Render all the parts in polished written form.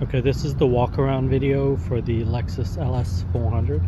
Okay, this is the walk around video for the Lexus LS 400.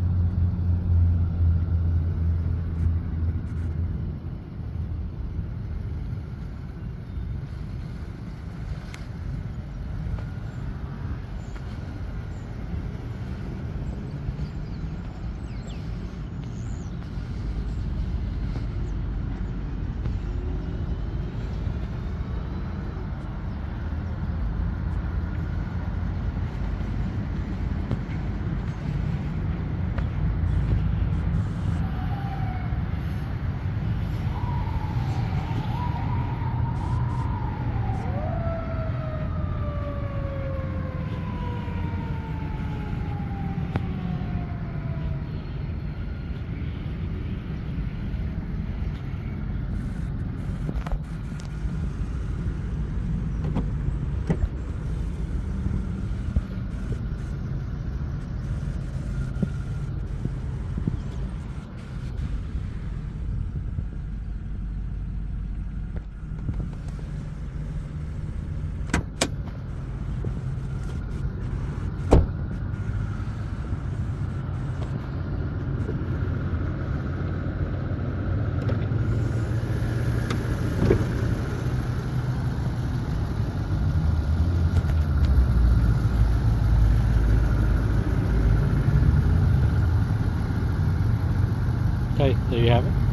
Okay, there you have it.